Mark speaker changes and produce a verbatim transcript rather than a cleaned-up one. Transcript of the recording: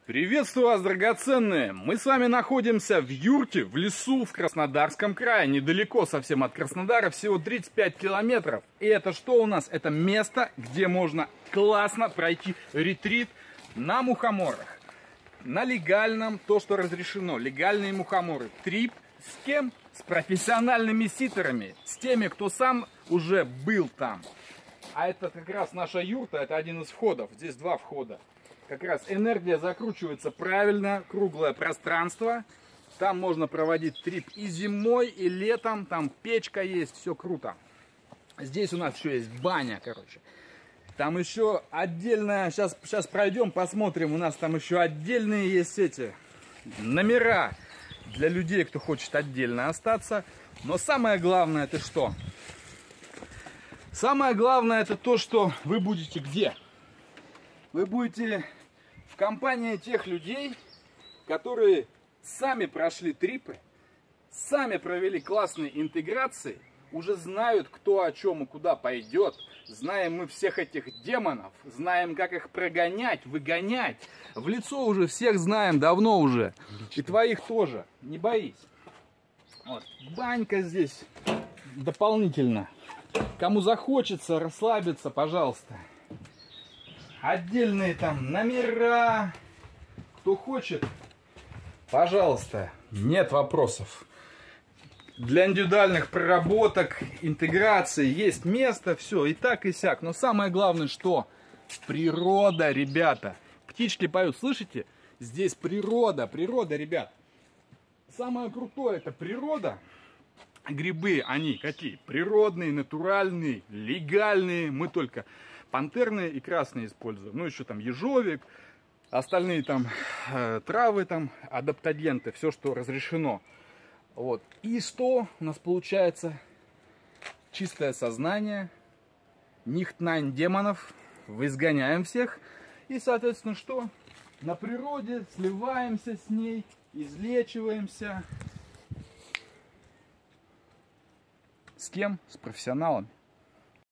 Speaker 1: Приветствую вас, драгоценные! Мы с вами находимся в юрте, в лесу, в Краснодарском крае, недалеко совсем от Краснодара, всего тридцать пять километров. И это что у нас? Это место, где можно классно пройти ретрит на мухоморах. На легальном, то, что разрешено, легальные мухоморы. Трип с кем? С профессиональными ситерами, с теми, кто сам уже был там. А это как раз наша юрта, это один из входов, здесь два входа. Как раз энергия закручивается правильно, круглое пространство. Там можно проводить трип и зимой, и летом. Там печка есть, все круто. Здесь у нас еще есть баня, короче. Там еще отдельная, сейчас, сейчас пройдем, посмотрим. У нас там еще отдельные есть эти номера для людей, кто хочет отдельно остаться. Но самое главное это что? Самое главное это то, что вы будете где? Вы будете в компании тех людей, которые сами прошли трипы, сами провели классные интеграции, уже знают, кто о чем и куда пойдет. Знаем мы всех этих демонов, знаем, как их прогонять, выгонять. В лицо уже всех знаем, давно уже. И твоих тоже, не боись. Вот. Банька здесь дополнительно. Кому захочется расслабиться, пожалуйста. Отдельные там номера. Кто хочет, пожалуйста, нет вопросов. Для индивидуальных проработок, интеграции есть место, все, и так, и сяк. Но самое главное, что природа, ребята. Птички поют, слышите? Здесь природа, природа, ребят. Самое крутое это природа. Грибы, они какие? Природные, натуральные, легальные. Мы только пантерные и красные используем. Ну, еще там ежовик, остальные там э, травы, там, адаптогенты, все, что разрешено. Вот. И что у нас получается? Чистое сознание, нихтнайн демонов, изгоняем всех. И, соответственно, что? На природе сливаемся с ней, излечиваемся. С кем? С профессионалом.